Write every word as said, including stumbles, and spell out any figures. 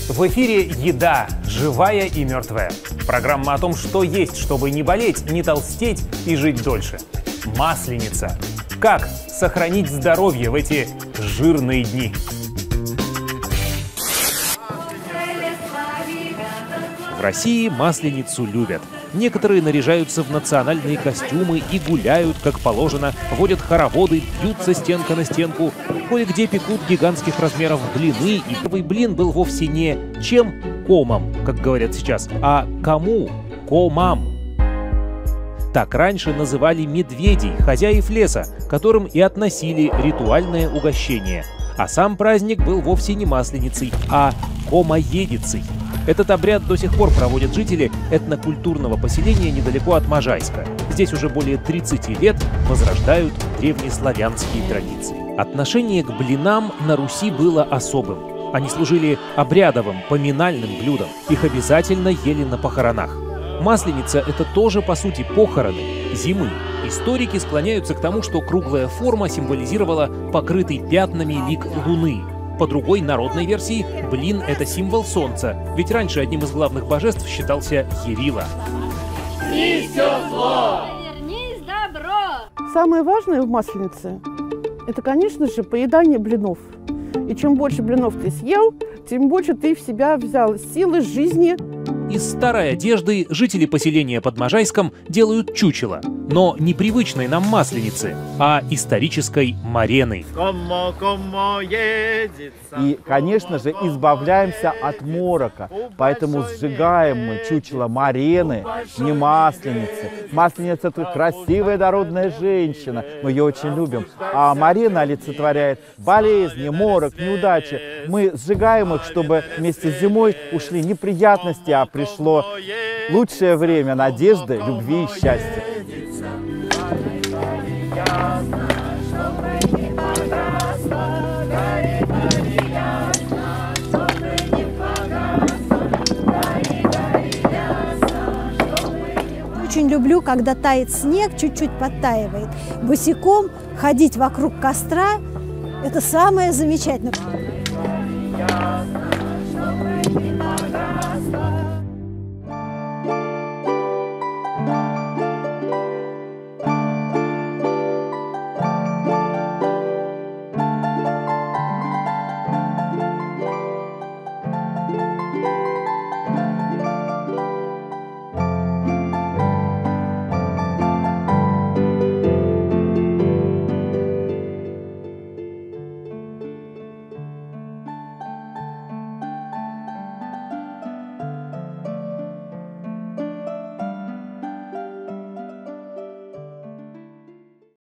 В эфире «Еда. Живая и мертвая». Программа о том, что есть, чтобы не болеть, не толстеть и жить дольше. Масленица. Как сохранить здоровье в эти жирные дни? В России масленицу любят. Некоторые наряжаются в национальные костюмы и гуляют, как положено, водят хороводы, бьются стенка на стенку. Кое-где пекут гигантских размеров блины, и первый блин был вовсе не чем комом, как говорят сейчас, а кому комам. Так раньше называли медведей, хозяев леса, которым и относили ритуальное угощение. А сам праздник был вовсе не масленицей, а комоедицей. Этот обряд до сих пор проводят жители этнокультурного поселения недалеко от Можайска. Здесь уже более тридцати лет возрождают древнеславянские традиции. Отношение к блинам на Руси было особым. Они служили обрядовым, поминальным блюдом. Их обязательно ели на похоронах. Масленица — это тоже, по сути, похороны зимы. Историки склоняются к тому, что круглая форма символизировала покрытый пятнами лик Луны. По другой народной версии, блин — это символ солнца, ведь раньше одним из главных божеств считался Ярила. Несет зло! Вернись, добро! Самое важное в масленице – это, конечно же, поедание блинов. И чем больше блинов ты съел, тем больше ты в себя взял силы жизни. Из старой одежды жители поселения под Можайском делают чучело, но не привычной нам масленицы, а исторической марены. И, конечно же, избавляемся от морока, поэтому сжигаем мы чучело марены, не масленицы. Масленица – это красивая дородная женщина, мы ее очень любим, а марена олицетворяет болезни, морок, неудачи. Мы сжигаем их, чтобы вместе с зимой ушли неприятности, а пришло лучшее время надежды, любви и счастья. Очень люблю, когда тает снег, чуть-чуть подтаивает. Босиком ходить вокруг костра – это самое замечательное.